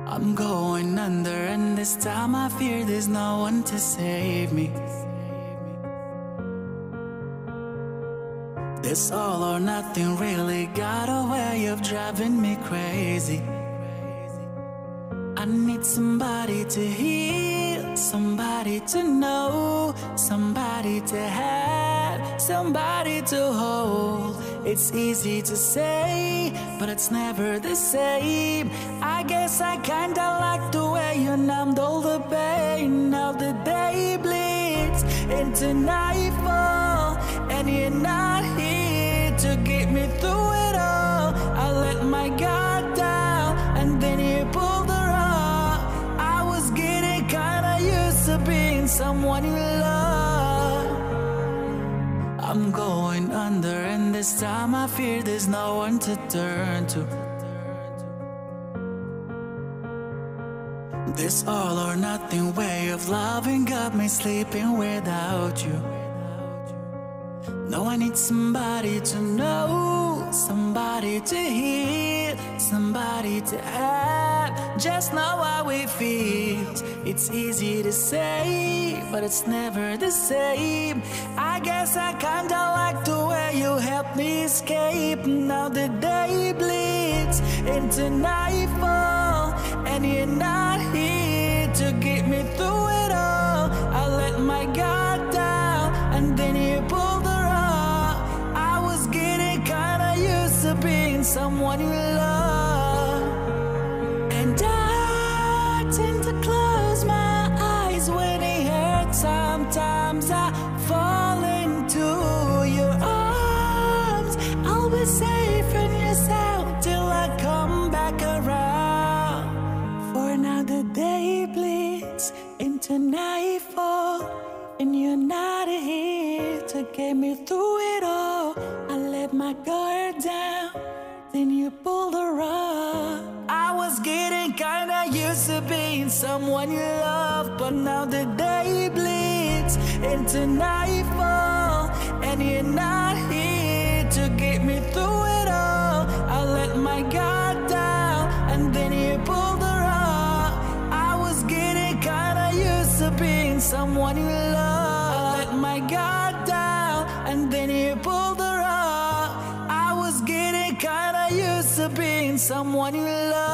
I'm going under, and this time I fear there's no one to save me. This all or nothing really got a way of driving me crazy. I need somebody to heal, somebody to know, somebody to have, somebody to hold. It's easy to say, but it's never the same. I guess I kinda like the way you numbed all the pain. Now the day bleeds into nightfall, and you're not here to get me through it all. I let my guard down, and then you pulled the rug. I was getting kinda used to being someone you love. I'm going under, and this time I fear there's no one to turn to. This all or nothing way of loving got me sleeping without you. No, I need somebody to know, somebody to hear, somebody to have, just know how it feels. It's easy to say, but it's never the same. I guess I kinda like the way you helped me escape. Now the day bleeds into nightfall, and you're not here to get me through it all. I let my guard down, and then you pulled the rug. I was getting kinda used to being someone you love. And I tend to close my eyes when it hurts. Sometimes I fall into your arms. I'll be safe in your sound till I come back around. For now the day bleeds into nightfall, and you're not here to get me through it all. I let my guard down, then you pulled the rug. I was getting kinda used to being someone you love, but now the day bleeds into nightfall, and you're not here to get me through it all. I let my guard down, and then you pulled the rug. I was getting kinda used to being someone you love. I let my guard down, and then you pulled the rug. I was getting kinda used to being someone you love.